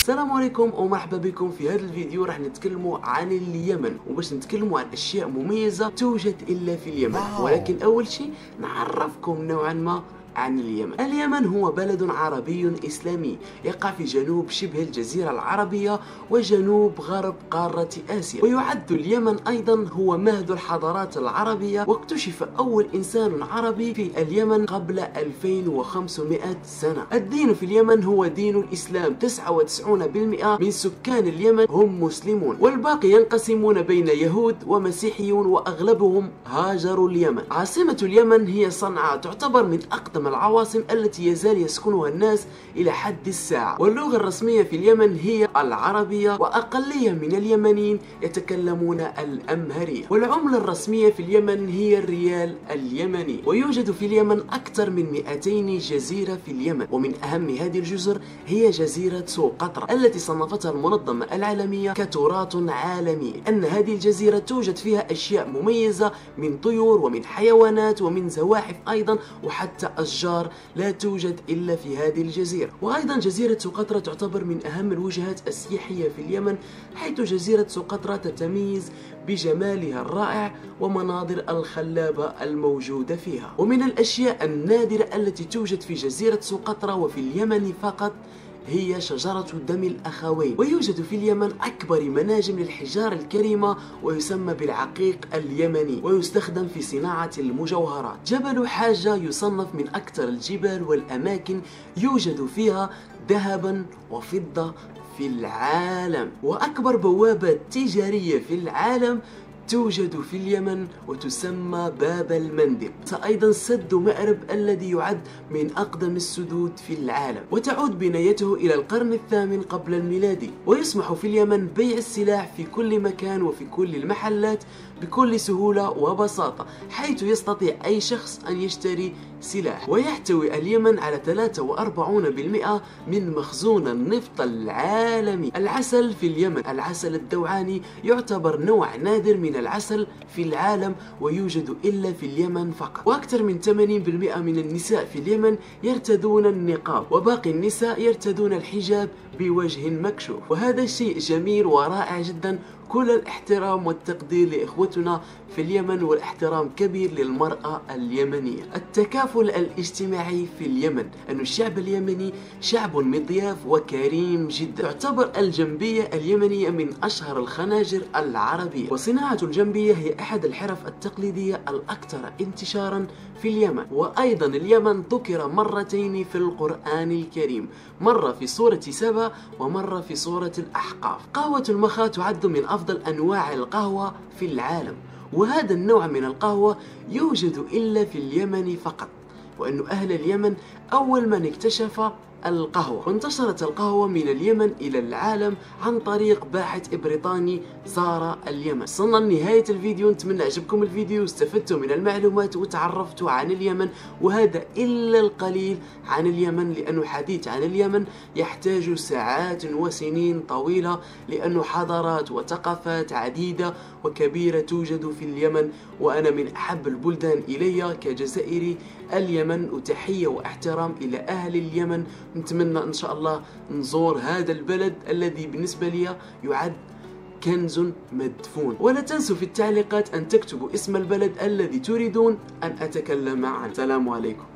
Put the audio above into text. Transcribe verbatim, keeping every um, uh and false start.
السلام عليكم ومرحبا بكم. في هذا الفيديو راح نتكلموا عن اليمن، وباش نتكلموا عن اشياء مميزه توجد الا في اليمن. ولكن اول شيء نعرفكم نوعا ما عن اليمن. اليمن هو بلد عربي إسلامي يقع في جنوب شبه الجزيرة العربية وجنوب غرب قارة آسيا، ويعد اليمن أيضا هو مهد الحضارات العربية، واكتشف أول إنسان عربي في اليمن قبل ألفين وخمسمائة سنة. الدين في اليمن هو دين الإسلام، تسعة وتسعين بالمئة من سكان اليمن هم مسلمون، والباقي ينقسمون بين يهود ومسيحيون، وأغلبهم هاجروا اليمن. عاصمة اليمن هي صنعاء، تعتبر من أقدم العواصم التي يزال يسكنها الناس إلى حد الساعة. واللغة الرسمية في اليمن هي العربية، وأقلية من اليمنيين يتكلمون الأمهرية. والعملة الرسمية في اليمن هي الريال اليمني. ويوجد في اليمن أكثر من مئتين جزيرة في اليمن، ومن أهم هذه الجزر هي جزيرة سقطرى التي صنفتها المنظمة العالمية كتراث عالمي، أن هذه الجزيرة توجد فيها أشياء مميزة من طيور ومن حيوانات ومن زواحف أيضا، وحتى أشجار لا توجد إلا في هذه الجزيرة. وأيضا جزيرة سقطرى تعتبر من أهم الوجهات السياحية في اليمن، حيث جزيرة سقطرى تتميز بجمالها الرائع ومناظر الخلابة الموجودة فيها. ومن الأشياء النادرة التي توجد في جزيرة سقطرى وفي اليمن فقط هي شجرة دم الأخوين. ويوجد في اليمن أكبر مناجم للحجارة الكريمة، ويسمى بالعقيق اليمني، ويستخدم في صناعة المجوهرات. جبل حاجة يصنف من أكثر الجبال والأماكن يوجد فيها ذهبا وفضة في العالم. وأكبر بوابة تجارية في العالم توجد في اليمن وتسمى باب المندب. أيضا سد مأرب الذي يعد من أقدم السدود في العالم، وتعود بنايته إلى القرن الثامن قبل الميلادي. ويسمح في اليمن بيع السلاح في كل مكان وفي كل المحلات بكل سهولة وبساطة، حيث يستطيع أي شخص أن يشتري سلاح. ويحتوي اليمن على ثلاثة وأربعين بالمئة من مخزون النفط العالمي. العسل في اليمن، العسل الدوعاني يعتبر نوع نادر من العسل في العالم، ويوجد إلا في اليمن فقط. وأكثر من ثمانين بالمئة من النساء في اليمن يرتدون النقاب، وباقي النساء يرتدون الحجاب بوجه مكشوف. وهذا الشيء جميل ورائع جدا. كل الاحترام والتقدير لإخوتنا في اليمن، والاحترام كبير للمرأة اليمنية. التكافل الاجتماعي في اليمن، أن الشعب اليمني شعب مضياف وكريم جدا. تعتبر الجنبية اليمنية من أشهر الخناجر العربية، وصناعة الجنبية هي أحد الحرف التقليدية الأكثر انتشارا في اليمن. وأيضا اليمن ذكر مرتين في القرآن الكريم، مرة في سورة سبأ ومرة في سورة الأحقاف. قهوة المخا تعد من أفضل أنواع القهوة في العالم، وهذا النوع من القهوة يوجد إلا في اليمن فقط. وأن أهل اليمن أول من اكتشف القهوة، وانتشرت القهوة من اليمن إلى العالم عن طريق باحث بريطاني زار اليمن. وصلنا لنهاية الفيديو، نتمنى عجبكم الفيديو واستفدتوا من المعلومات وتعرفتوا عن اليمن، وهذا إلا القليل عن اليمن، لأنه حديث عن اليمن يحتاج ساعات وسنين طويلة، لأنه حضارات وثقافات عديدة وكبيرة توجد في اليمن. وأنا من أحب البلدان إلي كجزائري اليمن، وتحية واحترام إلى أهل اليمن. نتمنى إن شاء الله نزور هذا البلد الذي بالنسبة لي يعد كنز مدفون. ولا تنسوا في التعليقات أن تكتبوا اسم البلد الذي تريدون أن أتكلم عنه. السلام عليكم.